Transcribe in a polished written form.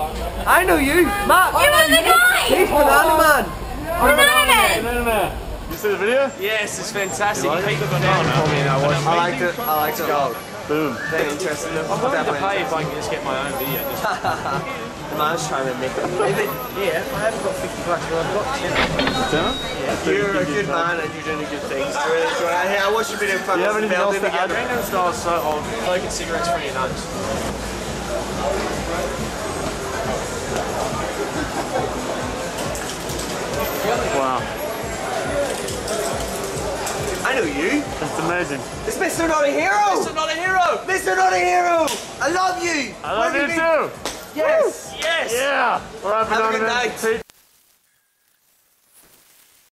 I know you, Matt. You were the guy! He's Banana Man. Banana Man! No, no, no. You see the video? Yes, it's fantastic. You like it? Keep the banana for me, I watched. I liked it. I liked it a lot. Boom. Very interesting. I'm willing to pay if I can just get my own video. The man's trying to make it. Yeah, I haven't got 50 bucks, but I've got 10. Dinner? You're a good man and you're doing good things. I really enjoy it. I watched your video. Do you have anything else to add? Gangnam Style is so old. Smoking cigarettes for your nose. Wow. I know you. That's amazing. It's Mr. Not a Hero. Mr. Not a Hero! Mr. Not a Hero. I love you. I love Where you have you too. been? Yes. Yes! Yeah. We're up Have a good and night.